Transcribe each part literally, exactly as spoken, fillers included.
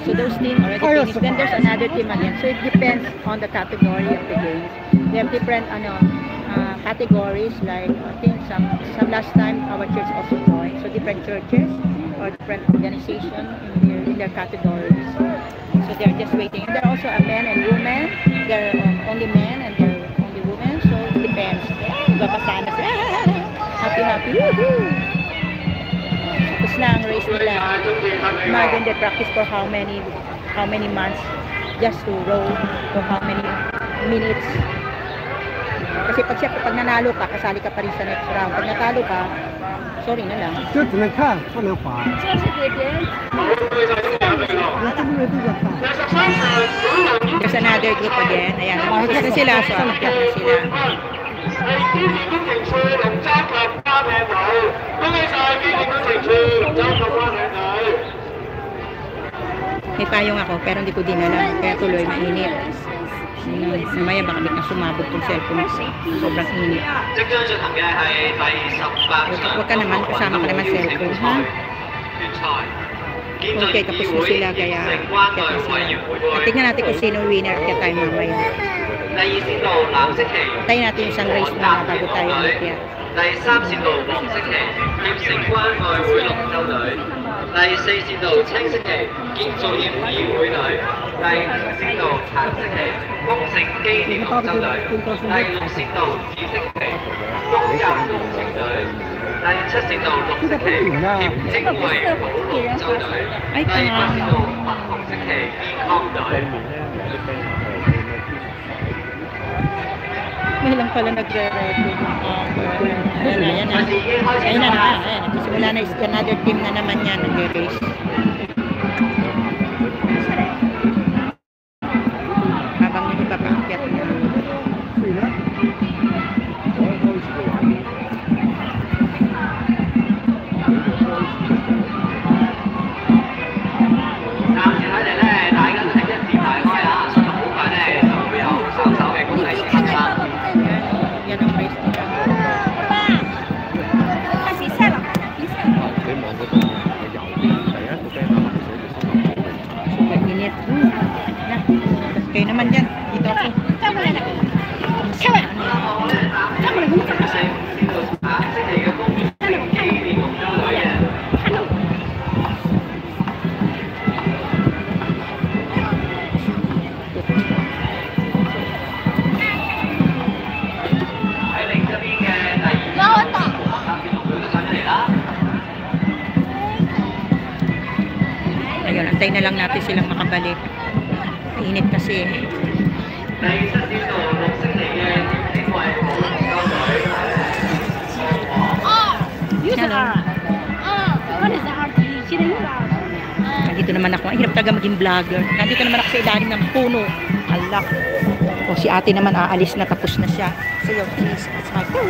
So those teams already finished. Then there's another team again. So it depends on the category of the games. They have different ano, uh, categories. Like I think some some last time our church also joined. So different churches or different organizations in their, in their categories. So they're just waiting. And there are also a men and women. There are um, only men and there are only women. So it depends. Babasana sila. Happy, happy. Woohoo! Tapos na ang race nila. Imagine they practice for how many how many months just to row for how many minutes. Kasi pag siya, pag nanalo ka, kasali ka pa rin sa next round. Pag natalo ka, sorry na lang. There's another group again. Ayan, tapos na sila. So, akyat na sila. May payong ako pero hindi ko dinala. Kaya tuloy mainit. Namaya baka biglang sumabot yung cellphone ko. Sobrang init. Huwag ka naman, kasama ka naman cellphone, ha? Okay, tapos na sila, kaya kaya na sila. At tingnan natin kung sino winner kaya tayo mamaya. Tayo natin yung isang race na bago tayo umakyat. 第三線路黃色旗，協成關愛會龍舟隊；第四線路青色旗，建造業議會隊；第五線路橙色旗，工程機電龍舟隊；第六線路紫色旗，公教工程隊；第七線路綠色旗，協精衛寶龍舟隊；第八線路粉紅色旗，健康隊。 May lang pala nagre-record yung camper. Ayan na, ayan na. Ayan na na. Ayan. Nagsimula na another team na naman yan. Nagre-race. Habang yung iba paakyat niya. Kayo naman dyan. Dito ako. Ayun, antay na lang natin silang makabalik. Init kasi. Nandito naman ako. Ay, hirap talaga maging vlogger. Nandito naman ako sa ilalim ng puno. Alak. O, si ate naman aalis na, tapos na siya. So, yun, please, it's my pool.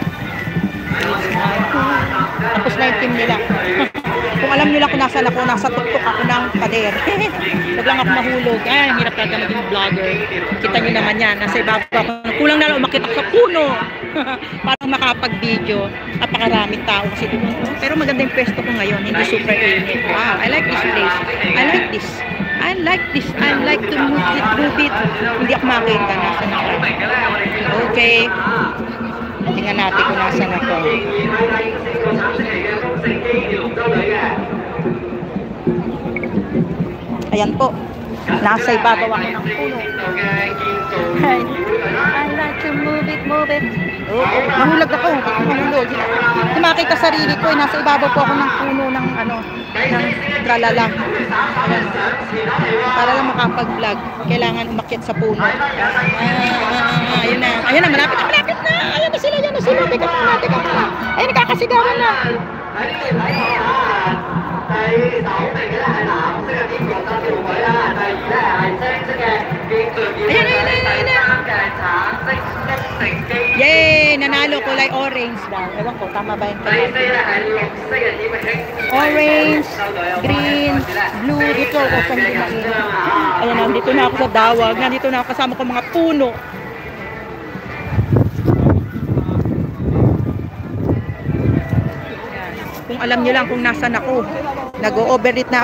Tapos na yung team nila. Kung alam nyo lang kung nasa ako, nasa tuktok ako ng pader. Huwag lang ako mahulog. Ay, hirap talaga maging vlogger. Kita nyo naman yan. Nasa ibaba ako. Kulang na lang umakit ako sa puno. Para makapag-video. Napakaraming tao kasi doon. Pero maganda yung pwesto ko ngayon. Hindi super init. Wow, I like this place. I like this. I like this. I like to move it, move it. Hindi ako makita. Nasa na ako. Okay. Tingnan natin kung nasan ako. Ayan po. Nasa ibabaw ako ng puno. I, I like to move it, move it. Oh, oh. Mahulag ako. Mahulog. Hindi makita sarili ko. Eh. Nasa ibabaw po ako ng puno ng ano, ng tralala. Ayan. Para lang makapag-vlog, kailangan umakyat sa puno. Ah, ah, ayun na. Ayun na, malapit na, malapit na. Ayun na sila, ayun na sila. Teka muna, teka muna. Ayun, nakakasigawan na. Ayan, ayan, ayan, ayan. Yay! Nanalo, kulay orange daw. Ewan ko, tama ba yung kulay? Orange, green, blue. Dito ako sa hindi mainit. Ayan, nandito na ako sa dawag. Nandito na ako kasama ko mga puno. Kung alam nyo lang kung nasan ako, nag-o-overeat na